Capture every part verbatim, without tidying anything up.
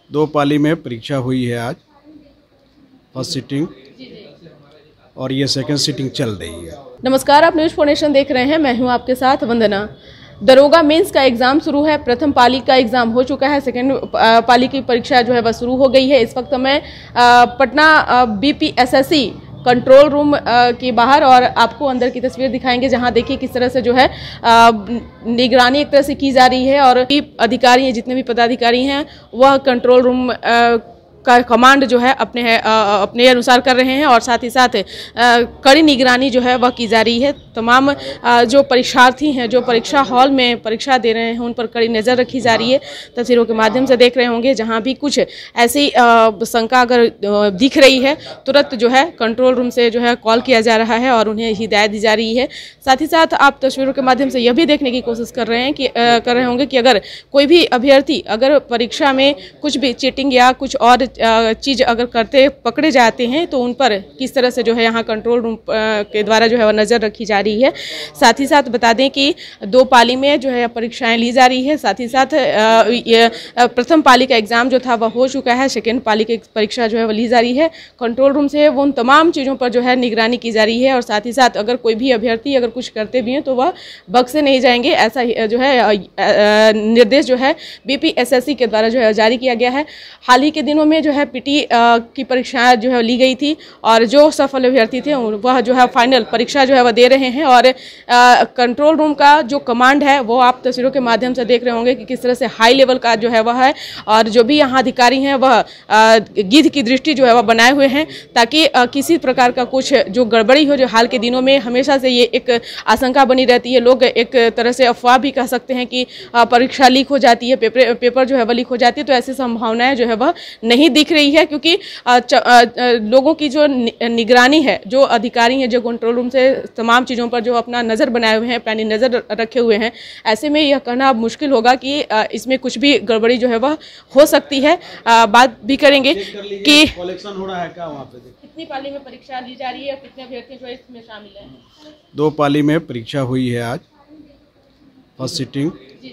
दो पाली में परीक्षा हुई है आज, फर्स्ट सिटिंग और ये सेकंड सिटिंग चल रही है। नमस्कार, आप न्यूज़ फाउंडेशन देख रहे हैं। मैं हूं आपके साथ वंदना। दरोगा मेंस का एग्जाम शुरू है। प्रथम पाली का एग्जाम हो चुका है, सेकेंड पाली की परीक्षा जो है वह शुरू हो गई है। इस वक्त मैं पटना बीपीएसएससी कंट्रोल रूम के बाहर और आपको अंदर की तस्वीर दिखाएंगे, जहां देखिए किस तरह से जो है निगरानी एक तरह से की जा रही है और अधिकारी हैं, जितने भी पदाधिकारी हैं वह कंट्रोल रूम का कमांड जो है अपने है, अपने अनुसार कर रहे हैं और साथ ही साथ कड़ी निगरानी जो है वह की जा रही है। तमाम जो परीक्षार्थी हैं जो परीक्षा हॉल में परीक्षा दे रहे हैं उन पर कड़ी नज़र रखी जा रही है। तस्वीरों के माध्यम से देख रहे होंगे, जहां भी कुछ ऐसी शंका अगर दिख रही है तुरंत जो है कंट्रोल रूम से जो है कॉल किया जा रहा है और उन्हें हिदायत दी जा रही है। साथ ही साथ आप तस्वीरों के माध्यम से यह भी देखने की कोशिश कर रहे हैं कि कर रहे होंगे कि अगर कोई भी अभ्यर्थी अगर परीक्षा में कुछ भी चीटिंग या कुछ और चीज़ अगर करते पकड़े जाते हैं तो उन पर किस तरह से जो है यहाँ कंट्रोल रूम के द्वारा जो है वह नज़र रखी जा रही है। साथ ही साथ बता दें कि दो पाली में जो है परीक्षाएं ली जा रही है। साथ ही साथ ये प्रथम पाली का एग्ज़ाम जो था वह हो चुका है, सेकेंड पाली की परीक्षा जो है वह ली जा रही है। कंट्रोल रूम से वो उन तमाम चीज़ों पर जो है निगरानी की जा रही है और साथ ही साथ अगर कोई भी अभ्यर्थी अगर कुछ करते भी हैं तो वह बख्शे नहीं जाएंगे, ऐसा जो है निर्देश जो है बीपीएसएससी के द्वारा जो है जारी किया गया है। हाल ही के दिनों में जो है पीटी की परीक्षाएं जो है ली गई थी और जो सफल अभ्यर्थी थे वह जो है फाइनल परीक्षा जो है वह दे रहे हैं और कंट्रोल रूम का जो कमांड है वो आप तस्वीरों के माध्यम से देख रहे होंगे कि किस तरह से हाई लेवल का जो है वह है और जो भी यहाँ अधिकारी हैं वह गिद्ध की दृष्टि जो है वह बनाए हुए हैं ताकि आ, किसी प्रकार का कुछ जो गड़बड़ी हो। जो हाल के दिनों में हमेशा से ये एक आशंका बनी रहती है, लोग एक तरह से अफवाह भी कह सकते हैं कि परीक्षा लीक हो जाती है, पेपर पेपर जो है वह लीक हो जाती है, तो ऐसी संभावनाएं जो है वह नहीं दिख रही है क्योंकि आ, च, आ, लोगों की जो निगरानी है, जो अधिकारी हैं जो कंट्रोल रूम से तमाम चीज़ों पर जो अपना नज़र बनाए हुए हैं, पैनी नज़र रखे हुए हैं। ऐसे में यह कहना मुश्किल होगा कि आ, इसमें कुछ भी गड़बड़ी जो है वह हो सकती है। आ, बात भी करेंगे कि कलेक्शन हो रहा है क्या वहाँ पे, कितनी पाली में परीक्षा ली जा रही है, कितने अभ्यर्थी जो इसमें शामिल हैं। दो पाली में परीक्षा हुई है आज, फर्स्ट सिटिंग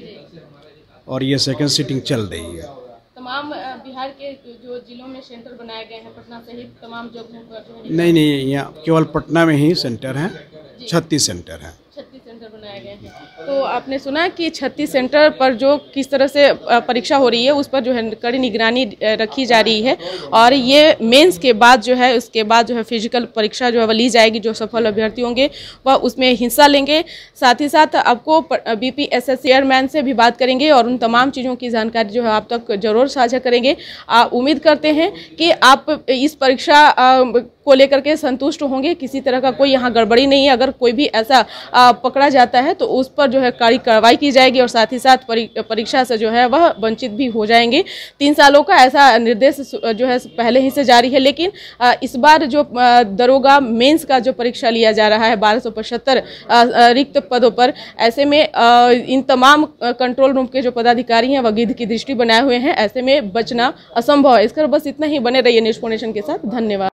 और ये सेकंड सिटिंग चल रही है। तमाम बिहार के जो जिलों में सेंटर बनाए गए हैं, पटना सहित तमाम जगहों पर। नहीं नहीं, यहाँ केवल पटना में ही सेंटर हैं, छत्तीस सेंटर हैं। छत्तीस सेंटर बनाए गए हैं। तो आपने सुना कि छत्तीस सेंटर पर जो किस तरह से परीक्षा हो रही है उस पर जो है कड़ी निगरानी रखी जा रही है और ये मेंस के बाद जो है उसके बाद जो है फिजिकल परीक्षा जो है वह ली जाएगी। जो सफल अभ्यर्थी होंगे वह उसमें हिस्सा लेंगे। साथ ही साथ आपको बीपीएसएस चेयरमैन से भी बात करेंगे और उन तमाम चीज़ों की जानकारी जो है आप तक जरूर साझा करेंगे। उम्मीद करते हैं कि आप इस परीक्षा को लेकर के संतुष्ट होंगे, किसी तरह का कोई यहाँ गड़बड़ी नहीं है। अगर कोई भी ऐसा आ, पकड़ा जाता है तो उस पर जो है कड़ी कार्रवाई की जाएगी और साथ ही साथ परीक्षा से जो है वह वंचित भी हो जाएंगे। तीन सालों का ऐसा निर्देश जो है पहले ही से जारी है, लेकिन आ, इस बार जो दरोगा मेंस का जो परीक्षा लिया जा रहा है बारह सौ पचहत्तर रिक्त पदों पर, ऐसे में आ, इन तमाम कंट्रोल रूम के जो पदाधिकारी हैं वह गिद्ध की दृष्टि बनाए हुए हैं। ऐसे में बचना असंभव है। इसका बस इतना ही, बने रहिए न्यूज़ फाउंडेशन के साथ। धन्यवाद।